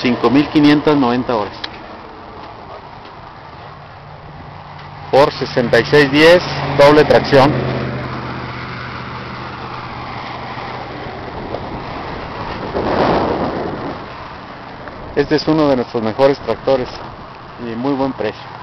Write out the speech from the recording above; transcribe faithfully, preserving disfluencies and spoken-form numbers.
cinco mil quinientas noventa horas. Por sesenta y seis diez, doble tracción. Este es uno de nuestros mejores tractores y muy buen precio.